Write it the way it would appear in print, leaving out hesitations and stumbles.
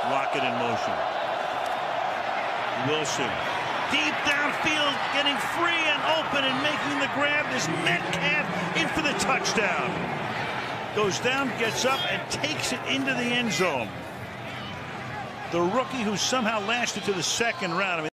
Lockett in motion. Wilson. Deep downfield, getting free and open and making the grab is Metcalf in for the touchdown. Goes down, gets up, and takes it into the end zone. The rookie who somehow lasted to the second round.